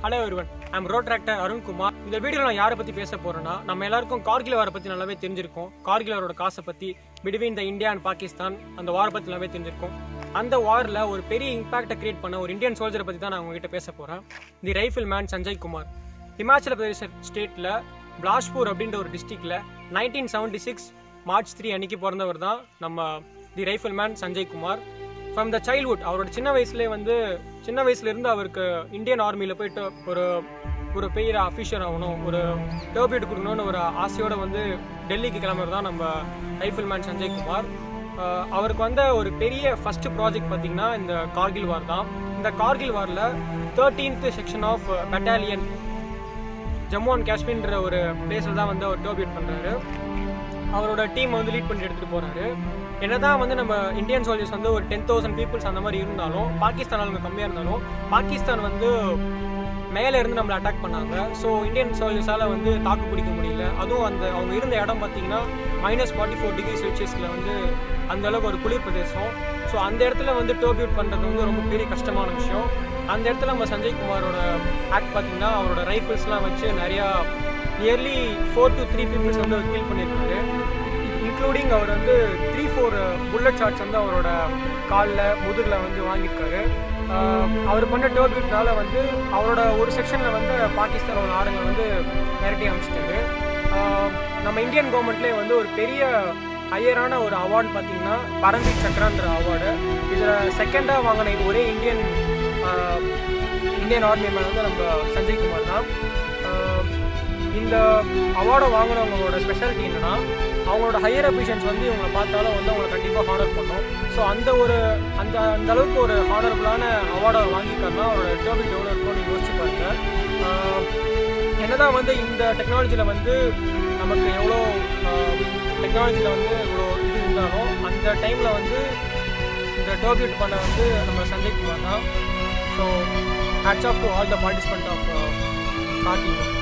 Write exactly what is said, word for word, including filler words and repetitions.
Hello everyone, I am Rotaractor Arun Kumar. இந்த வீடியோல நான் யாரை பத்தி பேச போறேன்னா நம்ம எல்லாருக்கும் கார்கில் வார பத்தி நல்லாவே தெரிஞ்சிருக்கும். கார்கில் வாரோட காசை பத்தி between the India and Pakistan அந்த வார பத்தி நல்லாவே தெரிஞ்சிருக்கும். அந்த வார்ல ஒரு பெரிய இம்பாக்ட் கிரியேட் பண்ண ஒரு இந்தியன் சோல்ஜரை பத்தி தான் நான் உங்ககிட்ட பேச போறேன். The rifleman Sanjay Kumar. ஹிமாச்சல பிரதேச ஸ்டேட்ல பிலாஷ்பூர் அப்படின்ற ஒரு டிஸ்ட்ரிக்ட்ல nineteen seventy six March three அன்னைக்கு பிறந்தவர் தான் நம்ம the rifleman Sanjay Kumar. From the childhood அவரோட சின்ன வயசுலேயே வந்து சின்ன வயசுலேருந்து அவருக்கு இந்தியன் ஆர்மியில் போயிட்டு ஒரு ஒரு பெரிய அஃபீஷியல் ஆகணும், ஒரு டர்பியூட் கொடுக்கணும்னு ஒரு ஆசையோடு வந்து டெல்லிக்கு கிளம்புறது தான் நம்ம ரைஃபிள்மேன் சஞ்சய் குமார். அவருக்கு வந்த ஒரு பெரிய ஃபர்ஸ்ட் ப்ராஜெக்ட் பார்த்தீங்கன்னா இந்த கார்கில் வார் தான். இந்த கார்கில் வாரில் thirteenth section of battalion Jammu and காஷ்மீர்ன்ற ஒரு பிளேஸில் தான் வந்து அவர் டர்பியூட் பண்ணுறாரு. அவரோட டீம் வந்து லீட் பண்ணி எடுத்துகிட்டு போகிறாரு. என்னதான் வந்து நம்ம இந்தியன் சோல்ஜர்ஸ் வந்து ஒரு டென் தௌசண்ட் பீப்புள்ஸ் அந்த மாதிரி இருந்தாலும், பாகிஸ்தான் ஆளுங்க கம்மியாக இருந்தாலும், பாகிஸ்தான் வந்து மேலே இருந்து நம்மளை அட்டாக் பண்ணாங்க. ஸோ இந்தியன் சோல்ஜர்ஸால் வந்து தாக்கு பிடிக்க முடியல. அதுவும் அந்த அவங்க இருந்த இடம் பார்த்தீங்கன்னா மைனஸ் ஃபார்ட்டி ஃபோர் டிகிரி செல்சியஸில் வந்து அந்த அளவுக்கு ஒரு குளிர் பிரதேசம். ஸோ அந்த இடத்துல வந்து டர்பியூட் பண்ணுறது வந்து ரொம்ப பெரிய கஷ்டமான விஷயம். அந்த இடத்துல நம்ம சஞ்சய் குமாரோட ஆக்ட் பார்த்தீங்கன்னா அவரோட ரைஃபிள்ஸ்லாம் வச்சு நிறையா nearly four to three peoples வந்து கில் பண்ணியிருக்காரு. இன்க்ளூடிங் அவர் வந்து த்ரீ ஃபோர் புல்லட் ஷாட்ஸ் வந்து அவரோட காலில் முதுகில் வந்து வாங்கியிருக்காரு. அவர் பண்ண டர்பியூட்னால வந்து அவரோட ஒரு செக்ஷனில் வந்து பாகிஸ்தானோட ஆளுங்க வந்து மிரட்டி அமைச்சிட்டாரு. நம்ம இந்தியன் கவர்மெண்ட்லேயே வந்து ஒரு பெரிய ஹையரான ஒரு அவார்டு பார்த்தீங்கன்னா பரம்வீர் சக்ரான்ற அவார்டு. இதில் செகண்டாக வாங்கின ஒரே இந்தியன் இந்தியன் ஆர்மி மேன் வந்து நம்ம சஞ்சய் குமார் தான். இந்த அவார்டை வாங்கினவங்களோட ஸ்பெஷாலிட்டி என்னன்னா அவங்களோட ஹையர் அபிஷியன்ஸ் வந்து இவங்களை பார்த்தாலும் வந்து அவங்களை கண்டிப்பாக ஹானர் பண்ணும். ஸோ அந்த ஒரு அந்த அந்த அளவுக்கு ஒரு ஹானரபுளான அவார்டை வாங்கிக்காருன்னா அவரோட டர்பியூட் எவ்வளோ இருக்கும்னு நீங்கள் யோசிச்சு பாருங்க. என்னதான் வந்து இந்த டெக்னாலஜியில் வந்து நமக்கு எவ்வளோ டெக்னாலஜியில் வந்து இவ்வளோ இது இருந்தாலும் அந்த டைமில் வந்து இந்த டர்பியூட் பண்ண வந்து நம்ம சஞ்சய் குமார் தான். So hats off to all the participant of Kargil.